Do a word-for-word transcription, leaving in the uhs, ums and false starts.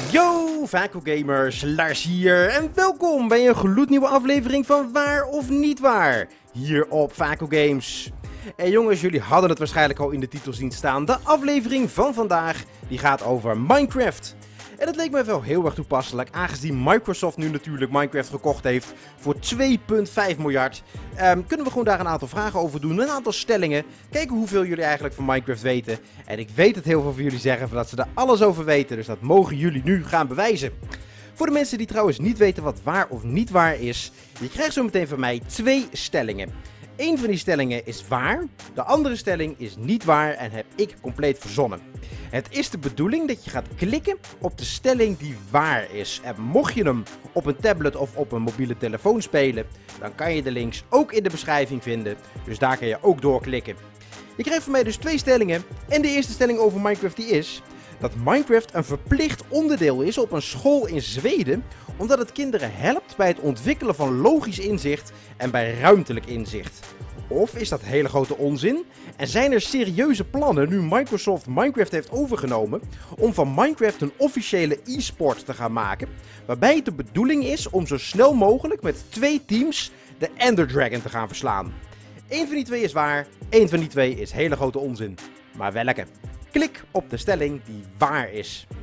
Yo, Vaco Gamers, Lars hier en welkom bij een gloednieuwe aflevering van Waar of Niet Waar, hier op Vaco Games. En jongens, jullie hadden het waarschijnlijk al in de titel zien staan. De aflevering van vandaag die gaat over Minecraft. En dat leek me wel heel erg toepasselijk, aangezien Microsoft nu natuurlijk Minecraft gekocht heeft voor twee komma vijf miljard. Um, kunnen we gewoon daar een aantal vragen over doen, een aantal stellingen. Kijken hoeveel jullie eigenlijk van Minecraft weten. En ik weet dat heel veel van jullie zeggen dat ze er alles over weten, dus dat mogen jullie nu gaan bewijzen. Voor de mensen die trouwens niet weten wat waar of niet waar is, je krijgt zo meteen van mij twee stellingen. Eén van die stellingen is waar, de andere stelling is niet waar en heb ik compleet verzonnen. Het is de bedoeling dat je gaat klikken op de stelling die waar is. En mocht je hem op een tablet of op een mobiele telefoon spelen, dan kan je de links ook in de beschrijving vinden. Dus daar kan je ook doorklikken. Je krijgt van mij dus twee stellingen. En de eerste stelling over Minecraft die is dat Minecraft een verplicht onderdeel is op een school in Zweden, omdat het kinderen helpt bij het ontwikkelen van logisch inzicht en bij ruimtelijk inzicht. Of is dat hele grote onzin? En zijn er serieuze plannen, nu Microsoft Minecraft heeft overgenomen, om van Minecraft een officiële e-sport te gaan maken, waarbij het de bedoeling is om zo snel mogelijk met twee teams de Ender Dragon te gaan verslaan? Eén van die twee is waar, één van die twee is hele grote onzin. Maar welke? Klik op de stelling die waar is.